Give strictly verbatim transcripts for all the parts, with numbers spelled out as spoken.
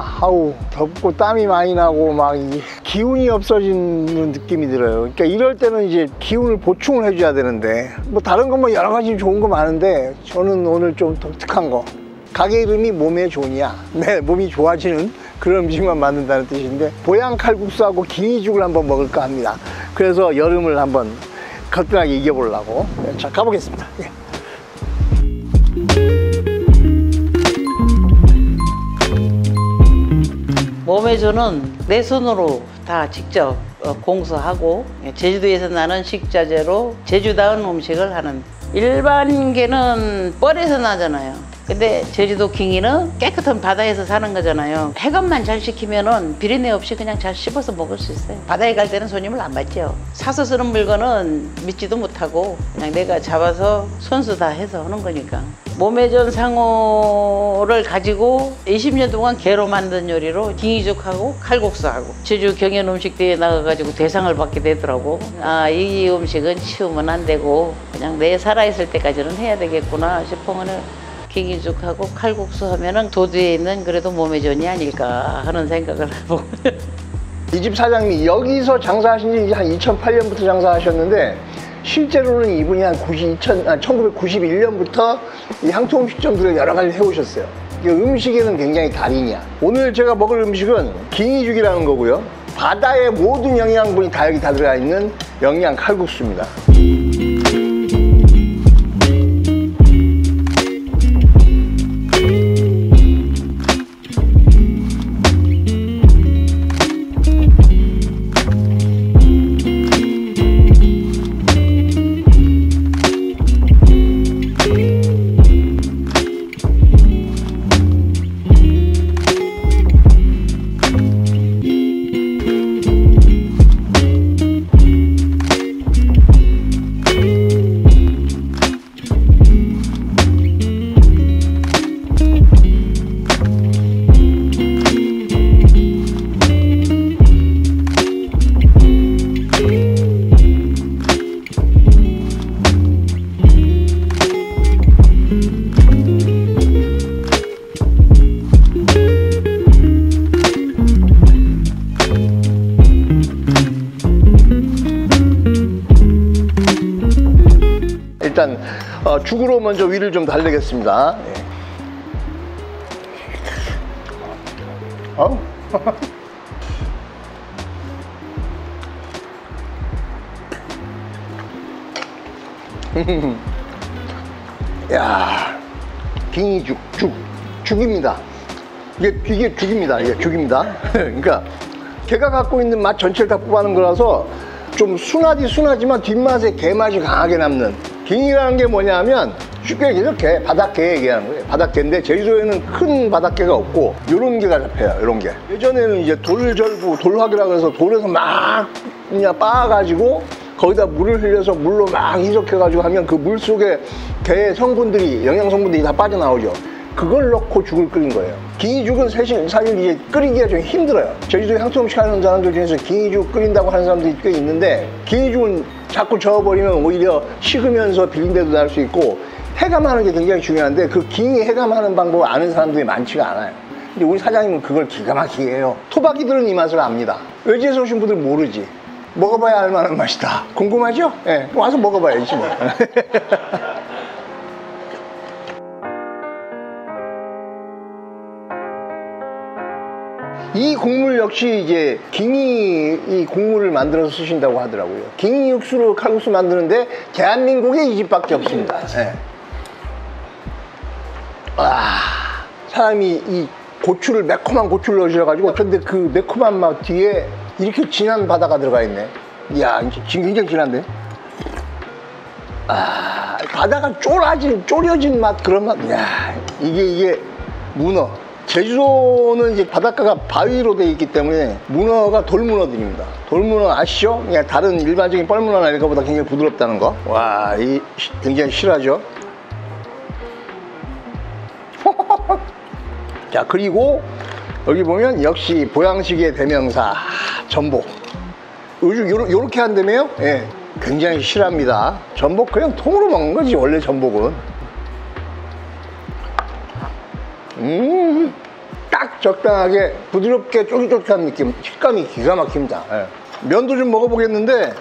아우 덥고 땀이 많이 나고 막 기운이 없어지는 느낌이 들어요. 그러니까 이럴 때는 이제 기운을 보충을 해줘야 되는데 뭐 다른 건 뭐 여러 가지 좋은 거 많은데 저는 오늘 좀 독특한 거, 가게 이름이 몸에 좋으냐, 네, 몸이 좋아지는 그런 음식만 만든다는 뜻인데 보양 칼국수하고 기니죽을 한번 먹을까 합니다. 그래서 여름을 한번 거뜬하게 이겨보려고. 자, 가보겠습니다. 예. 몸에주는 내 손으로 다 직접 공수하고 제주도에서 나는 식자재로 제주다운 음식을 하는, 일반 게는 뻘에서 나잖아요. 근데 제주도 킹이는 깨끗한 바다에서 사는 거잖아요. 해감만 잘 시키면은 비린내 없이 그냥 잘 씹어서 먹을 수 있어요. 바다에 갈 때는 손님을 안 받죠. 사서 쓰는 물건은 믿지도 못하고 그냥 내가 잡아서 손수 다 해서 하는 거니까. 몸에전 상호를 가지고 이십 년 동안 게로 만든 요리로 킹이죽하고 칼국수하고 제주 경연 음식대회에 나가가지고 대상을 받게 되더라고. 아, 이 음식은 치우면 안 되고 그냥 내 살아있을 때까지는 해야 되겠구나 싶으면 킹이죽하고 칼국수 하면은 도두에 있는 그래도 몸에전이 아닐까 하는 생각을 해보고. 이 집 사장님이 여기서 장사하신 지 한 이천팔 년부터 장사하셨는데 실제로는 이분이 한 천구백구십일 년부터 이 향토음식점들을 여러 가지 해오셨어요. 음식에는 굉장히 달인이야. 오늘 제가 먹을 음식은 킹이죽이라는 거고요. 바다의 모든 영양분이 다 여기 다 들어가 있는 영양 칼국수입니다. 일단 어, 죽으로 먼저 위를 좀 달래겠습니다. 예. 어? 야, 킹이죽, 죽, 죽입니다. 이게 이게 죽입니다. 이게 죽입니다. 그러니까 걔가 갖고 있는 맛 전체를 다 뽑아낸 거라서 좀 순하지 순하지만 뒷맛에 게맛이 강하게 남는. 킹이라는 게 뭐냐면 쉽게 얘기해서 게, 바닷게 얘기하는 거예요. 바닷게인데 제주도에는 큰 바닷게가 없고 요런 게가 잡혀요. 요런 게. 예전에는 이제 돌절구, 돌화기라고 해서 돌에서 막 그냥 빻아가지고 거기다 물을 흘려서 물로 막 희석해가지고 하면 그 물 속에 게의 성분들이, 영양 성분들이 다 빠져나오죠. 그걸 넣고 죽을 끓인 거예요. 킹이죽은 사실, 사실 이제 끓이기가 좀 힘들어요. 제주도 향토음식 하는 사람들 중에서 킹이죽 끓인다고 하는 사람들이 꽤 있는데 킹이죽은 자꾸 저어버리면 오히려 식으면서 비린내도 날 수 있고 해감하는 게 굉장히 중요한데 그 킹이 해감하는 방법을 아는 사람들이 많지가 않아요. 근데 우리 사장님은 그걸 기가 막히게 해요. 토박이들은 이 맛을 압니다. 외지에서 오신 분들은 모르지. 먹어봐야 알 만한 맛이다. 궁금하죠? 예, 네, 와서 먹어봐야지 뭐. 이 국물 역시 이제 킹이 이 국물을 만들어서 쓰신다고 하더라고요. 킹이 육수로 칼국수 만드는데 대한민국에 이 집밖에 없습니다. 네. 아, 사람이 이 고추를, 매콤한 고추를 넣으셔가지고, 근데 그 매콤한 맛 뒤에 이렇게 진한 바다가 들어가 있네. 이야, 지금 굉장히 진한데? 아, 바다가 쫄아진, 졸여진 맛, 그런 맛. 이야, 이게, 이게 문어. 제주도는 이제 바닷가가 바위로 되어 있기 때문에 문어가 돌문어들입니다. 돌문어 아시죠? 그냥 다른 일반적인 뻘문어나 이런 것보다 굉장히 부드럽다는 거. 와, 이 굉장히 실하죠? 자, 그리고 여기 보면 역시 보양식의 대명사 전복. 요즘 요러, 요렇게 한다며요? 예, 굉장히 실합니다. 전복 그냥 통으로 먹는 거지 원래 전복은. 음, 딱 적당하게 부드럽게 쫄깃쫄깃한 느낌, 식감이 기가 막힙니다. 예. 면도 좀 먹어보겠는데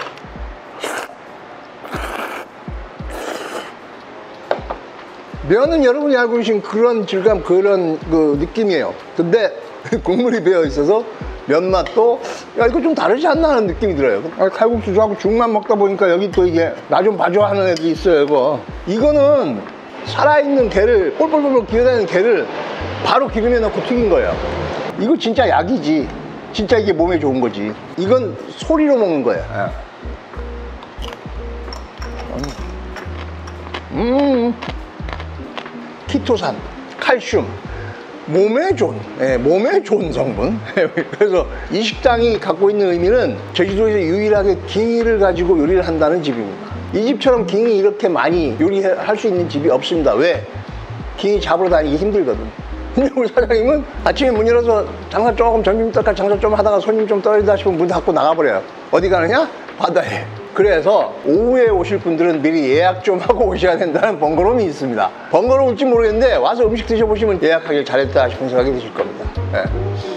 면은 여러분이 알고 계신 그런 질감, 그런 그 느낌이에요. 근데 국물이 배어 있어서 면 맛도 야 이거 좀 다르지 않나 하는 느낌이 들어요. 아, 칼국수하고 죽만 먹다 보니까 여기 또 이게 나 좀 봐줘 하는 애들이 있어요. 이거 이거는 살아있는 게를 꼴꼴꼴 기어다니는 게를 바로 기름에 넣고 튀긴 거예요. 이거 진짜 약이지. 진짜 이게 몸에 좋은 거지. 이건 소리로 먹는 거예요. 음 키토산, 칼슘, 몸에 좋은, 예, 몸에 좋은 성분. 그래서 이 식당이 갖고 있는 의미는 제주도에서 유일하게 깅이를 가지고 요리를 한다는 집입니다. 이 집처럼 깅이 이렇게 많이 요리할 수 있는 집이 없습니다. 왜? 깅이 잡으러 다니기 힘들거든. 근데 우리 사장님은 아침에 문 열어서 장사 조금 점심 때까지 장사 좀 하다가 손님 좀 떨어지다 싶으면 문 닫고 나가버려요. 어디 가느냐? 바다에. 그래서 오후에 오실 분들은 미리 예약 좀 하고 오셔야 된다는 번거로움이 있습니다. 번거로울지 모르겠는데 와서 음식 드셔보시면 예약하길 잘했다 싶은 생각이 드실 겁니다. 네.